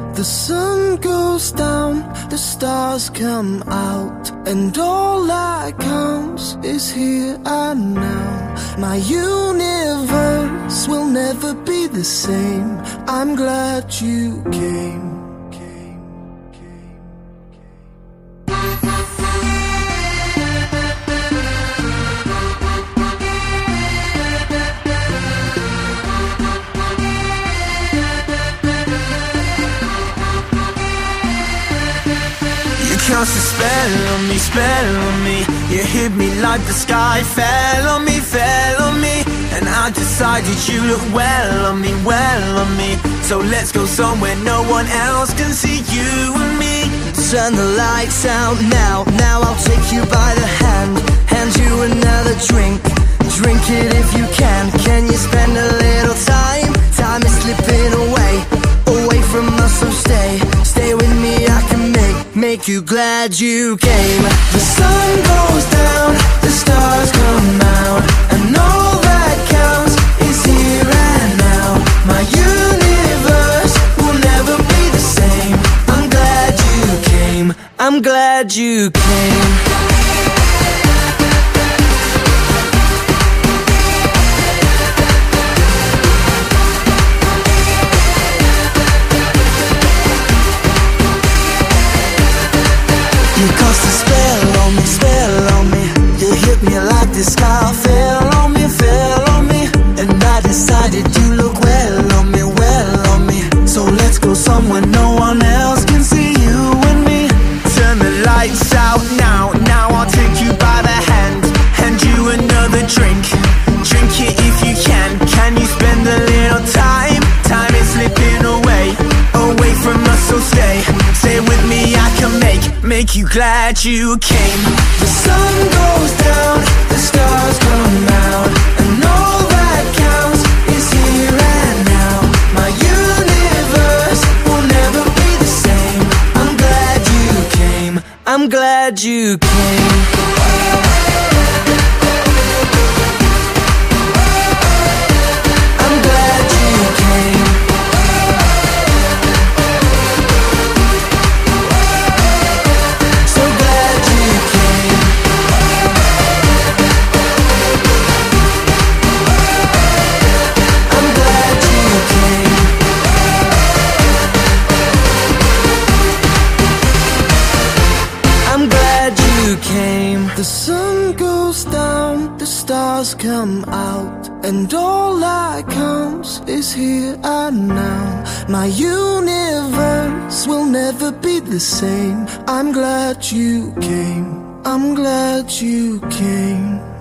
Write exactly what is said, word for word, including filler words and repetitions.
The sun goes down, the stars come out, and all that counts is here and now. My universe will never be the same. I'm glad you came. Cast a spell on me, spell on me. You hit me like the sky fell on me, fell on me. And I decided you look well on me, well on me. So let's go somewhere no one else can see you and me. Turn the lights out now, now I'll take you by the hand, hand you another drink. Drink it if you can. Can you spend a little time? Time is slipping away, away from us, so stay. Stay with me, I can make Make you glad you came. The sun goes down, the stars come out, and all that counts is here and now. My universe will never be the same. I'm glad you came. I'm glad you came. You cast a spell on me, spell on me. You hit me like the sky fell on me, fell on me. And I decided you look well on me, well on me. So let's go somewhere no one else can see you and me. Turn the lights out now, now I'll take you by the hand, hand you another drink. Drink it if you can. Can you spend a little time? Time is slipping away, away from us, so stay. Stay with me, I can make Make you glad you came. The sun goes down, the stars come out, and all that counts is here and now. My universe will never be the same. I'm glad you came. I'm glad you came. The sun goes down, the stars come out, and all that counts is here and now. My universe will never be the same. I'm glad you came. I'm glad you came.